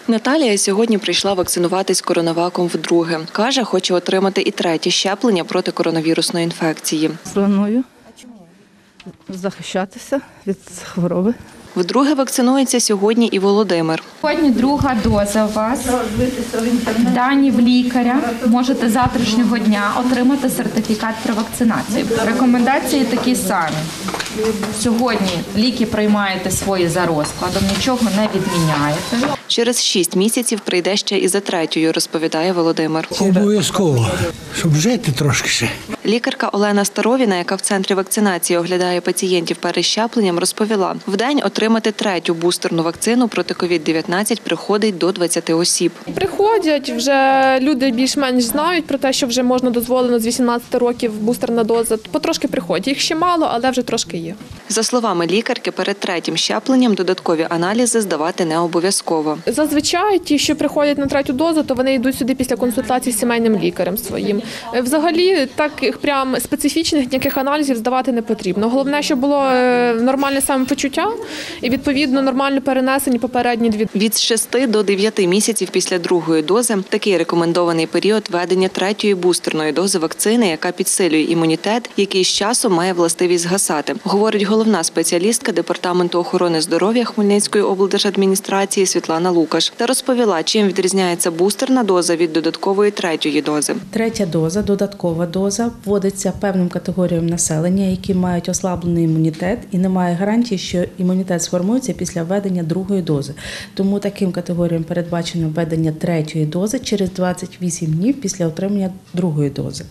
Наталія сьогодні прийшла вакцинуватись коронаваком вдруге. Каже, хоче отримати і третє щеплення проти коронавірусної інфекції. Планую захищатися від хвороби. Вдруге вакцинується сьогодні і Володимир. Сьогодні друга доза у вас. Дані в лікаря. Можете з завтрашнього дня отримати сертифікат про вакцинацію. Рекомендації такі самі. Сьогодні ліки приймаєте свої за розкладом, нічого не відміняєте. Через 6 місяців прийде ще і за третьою, розповідає Володимир. Обов'язково, щоб жити трошки ще. Лікарка Олена Старовіна, яка в центрі вакцинації оглядає пацієнтів перед щепленням, розповіла, вдень отримати третю бустерну вакцину проти COVID-19 приходить до 20 осіб. Приходять, вже люди більш-менш знають про те, що вже можна дозволено з 18 років бустерна доза. Потрошки приходять. Їх ще мало, але вже трошки є. За словами лікарки, перед третім щепленням додаткові аналізи здавати не обов'язково. Зазвичай ті, що приходять на третю дозу, то вони йдуть сюди після консультації з сімейним лікарем своїм. Взагалі, таких прям специфічних ніяких аналізів здавати не потрібно. Головне, щоб було нормальне самопочуття і, відповідно, нормально перенесені попередні 2 дози. Від 6 до 9 місяців після другої дози – такий рекомендований період введення третьої бустерної дози вакцини, яка підсилює імунітет, який з часом має властивість згасати, говорить головна спеціалістка Департаменту охорони здоров'я Хмельницької облдержадміністрації Світлана Лукаш. Та розповіла, чим відрізняється бустерна доза від додаткової третьої дози. Третя доза, додаткова доза, вводиться певним категоріям населення, які мають ослаблений імунітет і немає гарантії, що імунітет сформується після введення другої дози. Тому таким категоріям передбачено введення третьої дози через 28 днів після отримання другої дози.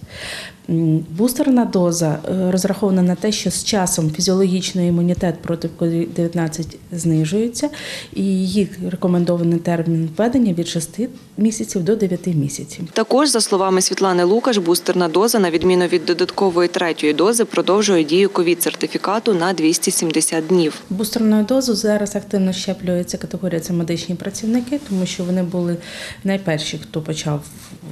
Бустерна доза розрахована на те, що з часом фізіологічний імунітет проти COVID-19 знижується, і її рекомендований термін введення від 6 місяців до 9 місяців. Також, за словами Світлани Лукаш, бустерна доза, на відміну від додаткової третьої дози, продовжує дію ковід-сертифікату на 270 днів. Бустерною дозою зараз активно щеплюється категорія – це медичні працівники, тому що вони були найперші, хто почав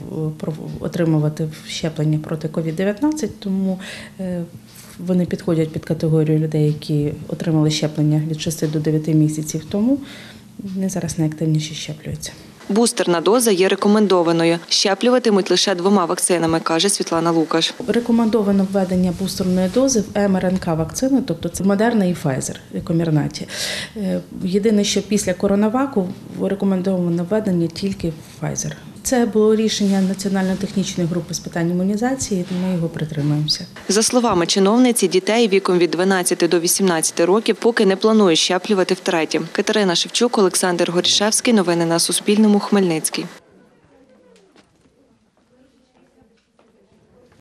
отримувати щеплення проти COVID-19, тому вони підходять під категорію людей, які отримали щеплення від 6 до 9 місяців тому, вони зараз найактивніше щеплюються. Бустерна доза є рекомендованою. Щеплюватимуть лише 2 вакцинами, каже Світлана Лукаш. Рекомендовано введення бустерної дози в МРНК-вакцину, тобто це Модерна і Pfizer, Комірнаті. Єдине, що після коронаваку рекомендовано введення тільки Pfizer. Це було рішення Національно-технічної групи з питань імунізації, і ми його притримуємося. За словами чиновниці, дітей віком від 12 до 18 років поки не планують щеплювати втретє. Катерина Шевчук, Олександр Горішевський. Новини на Суспільному. Хмельницький.